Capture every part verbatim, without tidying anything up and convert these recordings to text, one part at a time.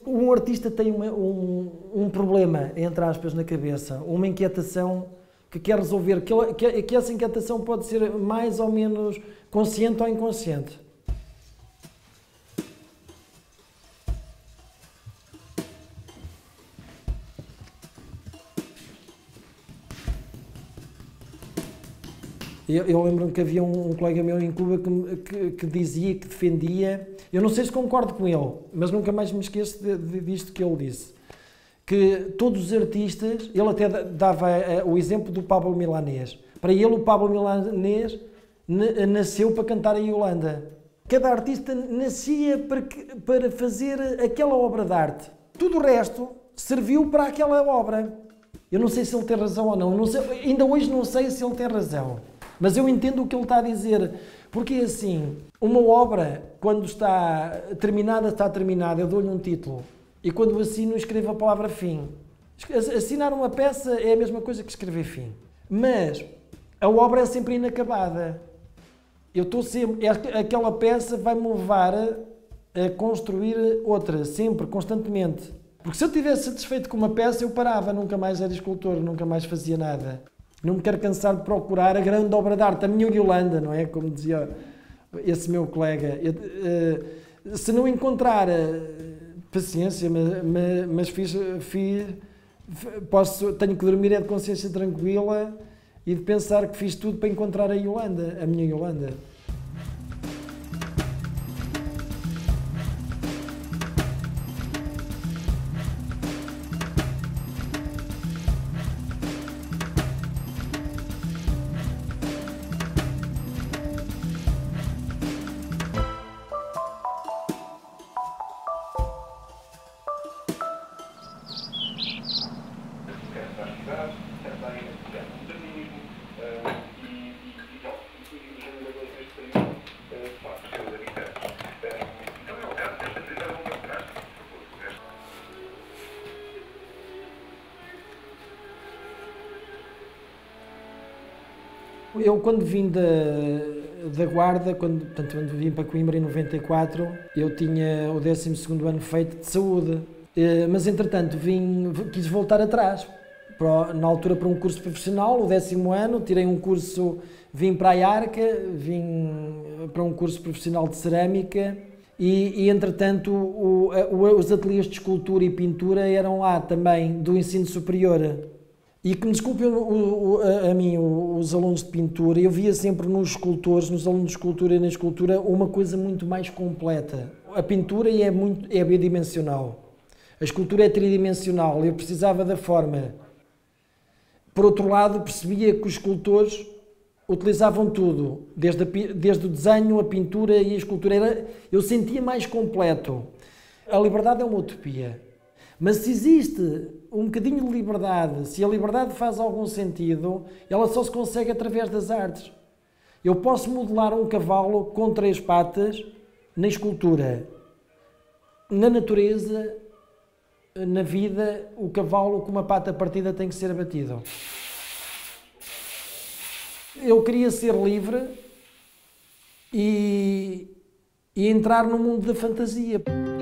Um artista tem uma, um, um problema, entre aspas, na cabeça, uma inquietação que quer resolver, que, ele, que, que essa inquietação pode ser mais ou menos consciente ou inconsciente. Eu, eu lembro-me que havia um, um colega meu em Cuba que, que, que dizia, que defendia, eu não sei se concordo com ele, mas nunca mais me esqueço de, de, disto que ele disse, que todos os artistas, ele até dava uh, o exemplo do Pablo Milanés. Para ele, o Pablo Milanés nasceu para cantar a Yolanda. Cada artista nascia para, para fazer aquela obra de arte. Tudo o resto serviu para aquela obra. Eu não sei se ele tem razão ou não, eu não sei, ainda hoje não sei se ele tem razão. Mas eu entendo o que ele está a dizer, porque assim, uma obra, quando está terminada, está terminada, eu dou-lhe um título, e quando assino, escrevo a palavra fim. Assinar uma peça é a mesma coisa que escrever fim. Mas a obra é sempre inacabada. Eu estou sempre, aquela peça vai-me levar a, a construir outra, sempre, constantemente. Porque se eu estivesse satisfeito com uma peça, eu parava, nunca mais era escultor, nunca mais fazia nada. Não me quero cansar de procurar a grande obra de arte, a minha Yolanda, não é? Como dizia esse meu colega. Eu, uh, se não encontrar, uh, paciência, mas, mas fiz, fiz, posso, tenho que dormir é de consciência tranquila e de pensar que fiz tudo para encontrar a Yolanda, a minha Yolanda. Eu, quando vim da, da Guarda, quando, portanto, quando vim para Coimbra em noventa e quatro, eu tinha o décimo segundo ano feito de saúde, mas entretanto vim, quis voltar atrás, para, na altura para um curso profissional, o décimo ano, tirei um curso, vim para a Arca, vim para um curso profissional de cerâmica e, e entretanto o, o, os ateliês de escultura e pintura eram lá também do ensino superior. E que me desculpem o, o, a, a mim, os alunos de pintura, eu via sempre nos escultores, nos alunos de escultura e na escultura, uma coisa muito mais completa. A pintura é, muito, é bidimensional, a escultura é tridimensional, eu precisava da forma. Por outro lado, percebia que os escultores utilizavam tudo, desde, a, desde o desenho, a pintura e a escultura. Era, eu sentia mais completo. A liberdade é uma utopia. Mas se existe um bocadinho de liberdade, se a liberdade faz algum sentido, ela só se consegue através das artes. Eu posso modelar um cavalo com três patas na escultura. Na natureza, na vida, o cavalo com uma pata partida tem que ser abatido. Eu queria ser livre e, e entrar no mundo da fantasia.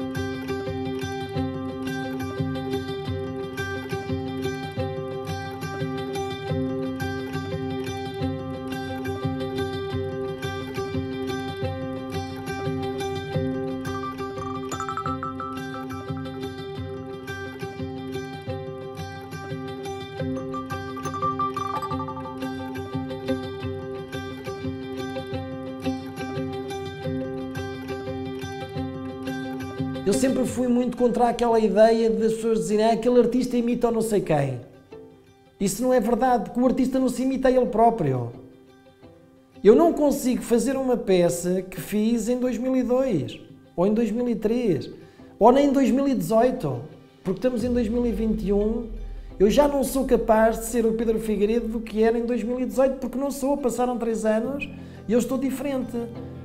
Eu sempre fui muito contra aquela ideia das pessoas dizerem ah, aquele artista imita ou não sei quem. Isso não é verdade, porque o artista não se imita a ele próprio. Eu não consigo fazer uma peça que fiz em dois mil e dois, ou em dois mil e três, ou nem em dois mil e dezoito, porque estamos em dois mil e vinte e um, eu já não sou capaz de ser o Pedro Figueiredo do que era em dois mil e dezoito, porque não sou, passaram três anos e eu estou diferente.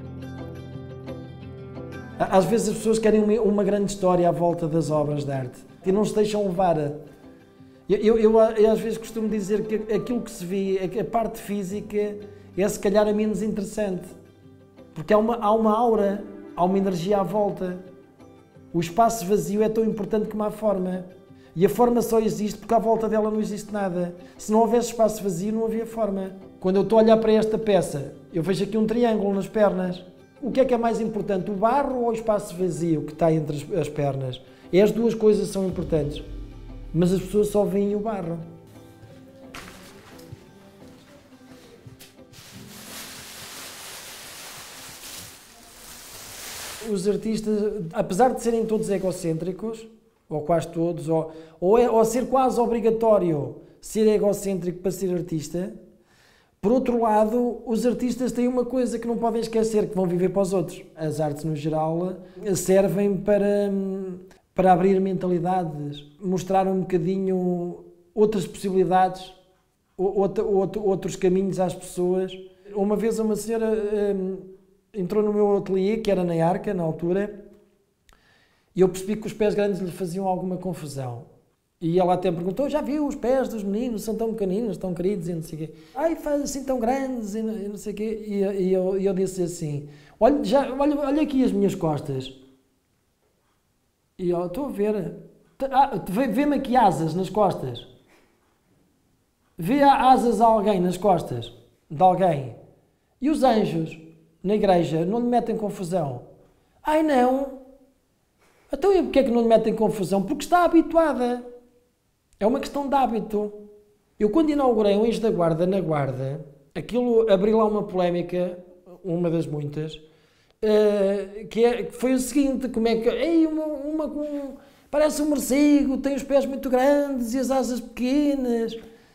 Às vezes as pessoas querem uma grande história à volta das obras de arte e não se deixam levar. Eu, eu, eu, eu às vezes costumo dizer que aquilo que se vê, a parte física, é se calhar a menos interessante. Porque há uma, há uma aura, há uma energia à volta. O espaço vazio é tão importante como a forma. E a forma só existe porque à volta dela não existe nada. Se não houvesse espaço vazio, não havia forma. Quando eu estou a olhar para esta peça, eu vejo aqui um triângulo nas pernas. O que é que é mais importante, o barro ou o espaço vazio que está entre as pernas? E as duas coisas são importantes. Mas as pessoas só veem o barro. Os artistas, apesar de serem todos egocêntricos, ou quase todos, ou, ou, é, ou ser quase obrigatório ser egocêntrico para ser artista, por outro lado, os artistas têm uma coisa que não podem esquecer, que vão viver para os outros. As artes, no geral, servem para, para abrir mentalidades, mostrar um bocadinho outras possibilidades, outra, outro, outros caminhos às pessoas. Uma vez uma senhora hum, entrou no meu ateliê, que era na Arca, na altura, e eu percebi que os pés grandes lhe faziam alguma confusão. E ela até me perguntou, já viu os pés dos meninos, são tão pequeninos, tão queridos, e não sei o quê. Ai, faz assim tão grandes, e não sei o quê. E, e, eu, e eu disse assim, olha, já, olha, olha aqui as minhas costas. E eu, estou a ver. Ah, vê-me aqui asas nas costas. Vê asas a alguém nas costas, de alguém. E os anjos, na igreja, não lhe metem confusão? Ai, não. Então, e porquê é que não lhe metem confusão? Porque está habituada. É uma questão de hábito. Eu, quando inaugurei um Anjo da Guarda na Guarda, aquilo abriu lá uma polémica, uma das muitas, uh, que, é, que foi o seguinte, como é que... Ei, uma, uma, um, parece um morcego, tem os pés muito grandes e as asas pequenas,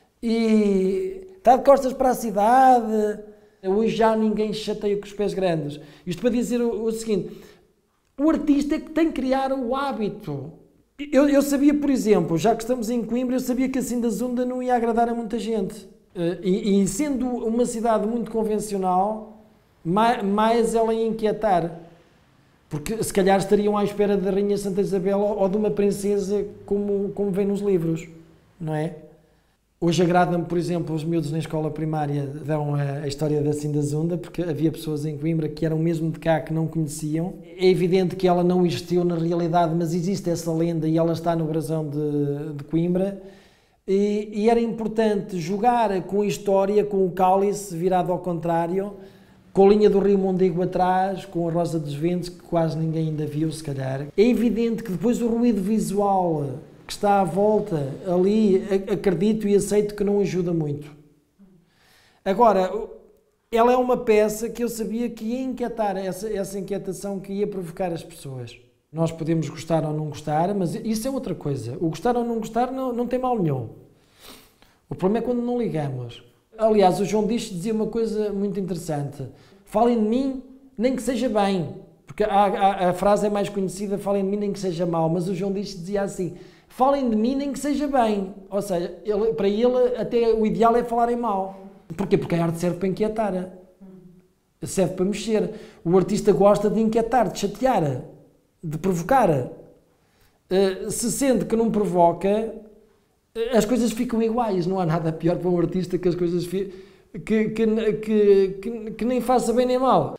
e está de costas para a cidade. Hoje já ninguém se chateia com os pés grandes. Isto para dizer o, o seguinte, o artista é que tem que criar o hábito. Eu, eu sabia, por exemplo, já que estamos em Coimbra, eu sabia que a Sindazunda não ia agradar a muita gente. E, e sendo uma cidade muito convencional, mais, mais ela ia inquietar. Porque se calhar estariam à espera da Rainha Santa Isabel ou de uma princesa como, como vem nos livros, não é? Hoje agrada-me, por exemplo, os miúdos na escola primária dão a, a história da Sindazunda, porque havia pessoas em Coimbra que eram mesmo de cá que não conheciam. É evidente que ela não existiu na realidade, mas existe essa lenda e ela está no brasão de, de Coimbra. E, e era importante jogar com a história, com o cálice virado ao contrário, com a linha do Rio Mondego atrás, com a Rosa dos Ventos, que quase ninguém ainda viu, se calhar. É evidente que depois o ruído visual que está à volta, ali, acredito e aceito que não ajuda muito. Agora, ela é uma peça que eu sabia que ia inquietar, essa, essa inquietação que ia provocar as pessoas. Nós podemos gostar ou não gostar, mas isso é outra coisa. O gostar ou não gostar não, não tem mal nenhum. O problema é quando não ligamos. Aliás, o João Dias dizia uma coisa muito interessante. Falem de mim, nem que seja bem. Porque a, a, a frase é mais conhecida, falem de mim, nem que seja mal. Mas o João Dias dizia assim, falem de mim nem que seja bem. Ou seja, ele, para ele até o ideal é falarem mal. Porquê? Porque a arte serve para inquietar. Serve para mexer. O artista gosta de inquietar, de chatear, de provocar. Uh, se sente que não provoca, as coisas ficam iguais. Não há nada pior para um artista que as coisas fi que, que, que, que, que nem faça bem nem mal.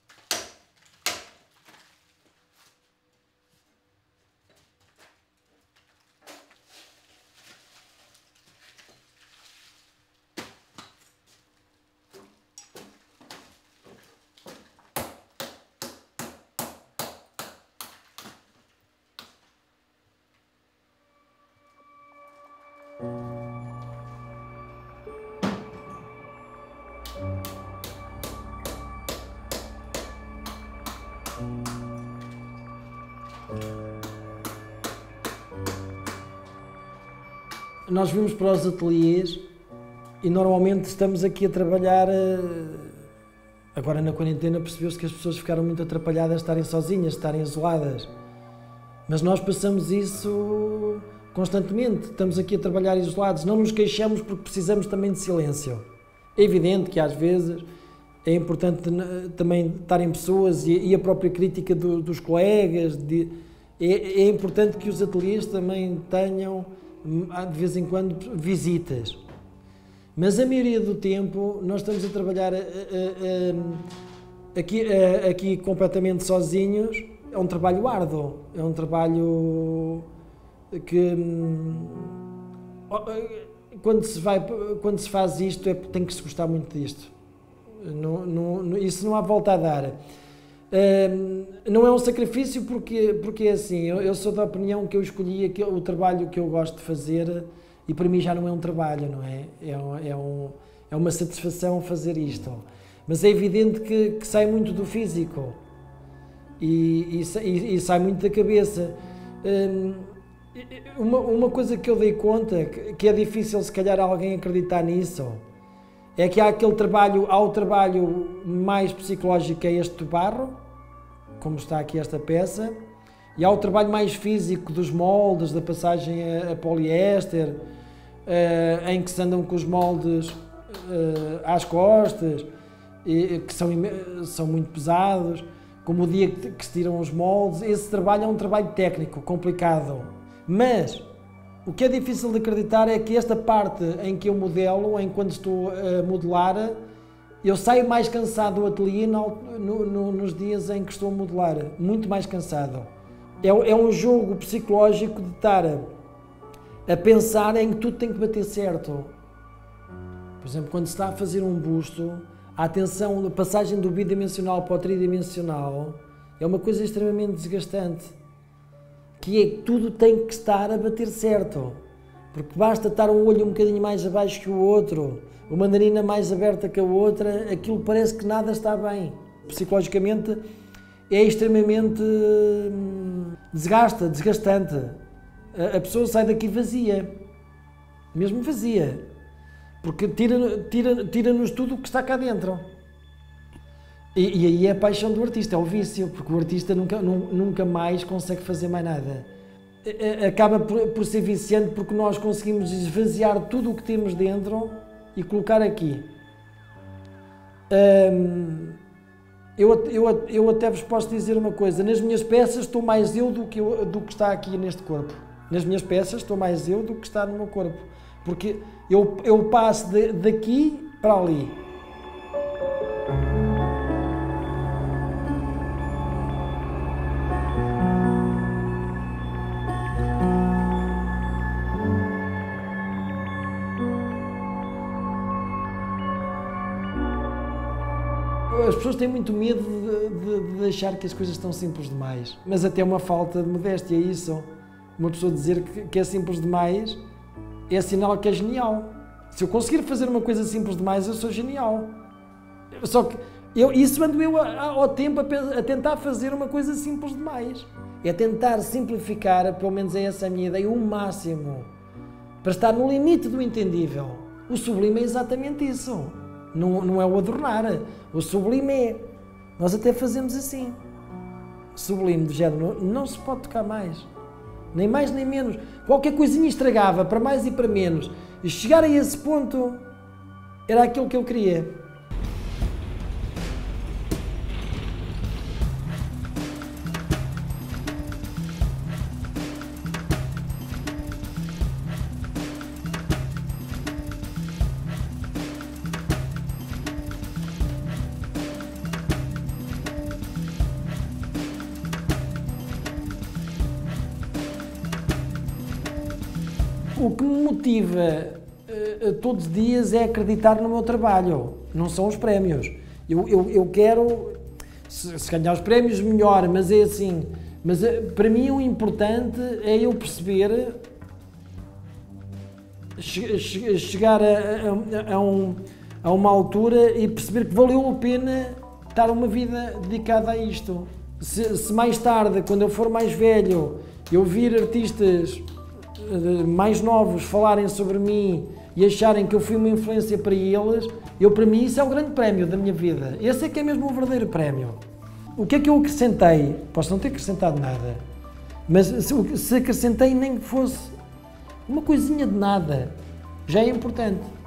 Nós vimos para os ateliês e normalmente estamos aqui a trabalhar, agora na quarentena percebeu-se que as pessoas ficaram muito atrapalhadas de estarem sozinhas, de estarem isoladas. Mas nós passamos isso constantemente, estamos aqui a trabalhar isolados, não nos queixamos porque precisamos também de silêncio. É evidente que às vezes é importante também estarem pessoas e a própria crítica do, dos colegas, de, é, é importante que os ateliês também tenham de vez em quando visitas, mas a maioria do tempo nós estamos a trabalhar a, a, a, aqui, a, aqui completamente sozinhos é um trabalho árduo, é um trabalho que quando se, vai, quando se faz isto é porque tem que se gostar muito disto. Não, não, isso não há volta a dar. Um, não é um sacrifício porque, porque é assim, eu, eu sou da opinião que eu escolhi aquele, o trabalho que eu gosto de fazer e para mim já não é um trabalho, não é? É, um, é, um, é uma satisfação fazer isto. Mas é evidente que, que sai muito do físico e, e, e sai muito da cabeça. Um, uma, uma coisa que eu dei conta, que, que é difícil se calhar alguém acreditar nisso, é que há aquele trabalho, há o trabalho mais psicológico, que é este do barro, como está aqui esta peça, e há o trabalho mais físico dos moldes, da passagem a, a poliéster, uh, em que se andam com os moldes uh, às costas, e, que são, são muito pesados, como o dia que, que se tiram os moldes. Esse trabalho é um trabalho técnico, complicado, mas o que é difícil de acreditar é que esta parte em que eu modelo, em quando estou a modelar, eu saio mais cansado do ateliê no, no, nos dias em que estou a modelar, muito mais cansado. É, é um jogo psicológico de estar a, a pensar em que tudo tem que bater certo. Por exemplo, quando se está a fazer um busto, a atenção, a passagem do bidimensional para o tridimensional é uma coisa extremamente desgastante. Que é que tudo tem que estar a bater certo, porque basta estar um olho um bocadinho mais abaixo que o outro, uma narina mais aberta que a outra, aquilo parece que nada está bem. Psicologicamente é extremamente desgasta, desgastante. A pessoa sai daqui vazia, mesmo vazia, porque tira, tira, tira-nos tudo o que está cá dentro. E, e aí é a paixão do artista, é o vício, porque o artista nunca, nunca mais consegue fazer mais nada. Acaba por, por ser viciante porque nós conseguimos esvaziar tudo o que temos dentro e colocar aqui. Hum, eu, eu, eu até vos posso dizer uma coisa, nas minhas peças estou mais eu do que, eu, do que está aqui neste corpo. Nas minhas peças estou mais eu do que está no meu corpo, porque eu, eu passo de, daqui para ali. As pessoas têm muito medo de, de, de achar que as coisas estão simples demais, mas até uma falta de modéstia, é isso. Uma pessoa dizer que, que é simples demais é sinal que é genial. Se eu conseguir fazer uma coisa simples demais, eu sou genial. Só que eu, isso ando eu ao tempo a, a tentar fazer uma coisa simples demais. É tentar simplificar, pelo menos é essa a minha ideia, o máximo, para estar no limite do entendível. O sublime é exatamente isso. Não, não é o adornar, o sublime é. Nós até fazemos assim. Sublime do género, não, não se pode tocar mais. Nem mais nem menos. Qualquer coisinha estragava, para mais e para menos. E chegar a esse ponto era aquilo que eu queria. O que me motiva uh, todos os dias é acreditar no meu trabalho, não são os prémios. Eu, eu, eu quero, se, se ganhar os prémios, melhor, mas é assim, mas uh, para mim o importante é eu perceber, che, che, chegar a, a, a, um, a uma altura e perceber que valeu a pena estar uma vida dedicada a isto. Se, se mais tarde, quando eu for mais velho, eu vir artistas mais novos falarem sobre mim e acharem que eu fui uma influência para eles, eu, para mim, isso é o grande prémio da minha vida. Esse é que é mesmo o verdadeiro prémio. O que é que eu acrescentei? Posso não ter acrescentado nada, mas se, se acrescentei nem que fosse uma coisinha de nada, já é importante.